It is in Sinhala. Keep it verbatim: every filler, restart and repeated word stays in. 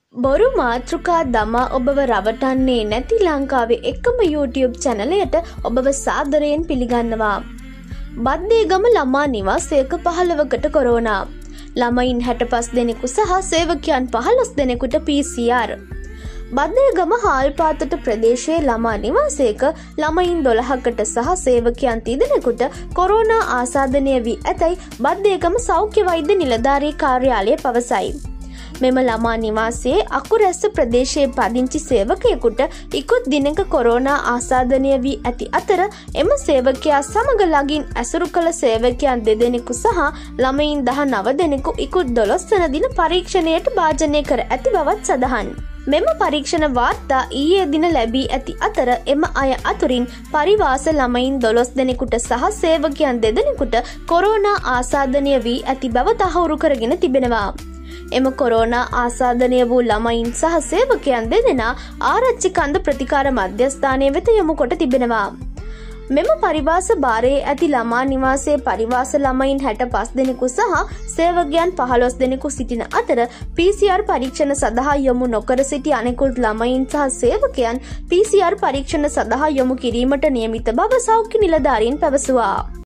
බොරු මාතෘකා දමා ඔබව රවටන්නේ නැති ලංකාවේ එකම YouTube චැනලයට ඔබව සාදරයෙන් පිළිගන්නවා. බද්දේගම ළමා නිවාසයක පහළොවකට කොරෝනා. ළමයින් හැටපස් දෙනෙකු සහ සේවකයන් පහළොස් දෙනෙකුට පී සී ආර්. බද්දේගම හාල්පාතට ප්‍රදේශයේ ළමා නිවාසයක ළමයින් දොළහකට සහ සේවකයන් තිදෙනෙකුට කොරෝනා ආසාදනය වී ඇතැයි බද්දේගම සෞඛ්‍ය වෛද්‍ය නිලධාරී කාර්යාලය පවසයි. මෙම ළමා නිවාසයේ අකුරැස්ස ප්‍රදේශයේ පදිංචි සේවකයෙකුට ඉකුත් දිනක කොරෝනා ආසාදනය වී ඇති අතර එම සේවකයා සමග ළඟින් ඇසුරු කළ සේවකයන් දෙදෙනෙකු සහ ළමයින් දහනව දෙනෙකු ඉකුත් දොළොස් වන දින පරීක්ෂණයට භාජනය කර ඇති බවත් සඳහන්. මෙම පරීක්ෂණ වාර්තා ඊයේ දින ලැබී ඇති අතර එම අය අතුරින් පරිවාස ළමයින් දොළොස් දෙනෙකුට සහ සේවකයන් දෙදෙනෙකුට කොරෝනා ආසාදනය වී ඇති බව තහවුරු කරගෙන තිබෙනවා. එම කොරෝනා ආසාදනය වූ ළමයින් සහ සේවකයන් දෙදෙනා ආරච්චි කන්ද ප්‍රතිකාර මධ්‍යස්ථානය වෙත යොමු කොට තිබෙනවා. මෙම පරිවාස භාරයේ ඇති ළමා නිවාසයේ පරිවාස ළමයින් හැටපස් දෙනෙකු සහ සේවකයන් පහළොස් දෙනෙකු සිටින අතර පී සී ආර් පරීක්ෂණ සඳහා යොමු නොකර සිටි අනෙකුත් ළමයින් සහ සේවකයන් පී සී ආර් පරීක්ෂණ සඳහා යොමු කිරීමට නියමිත බව සෞඛ්‍ය නිලධාරීන් පැවසුවා.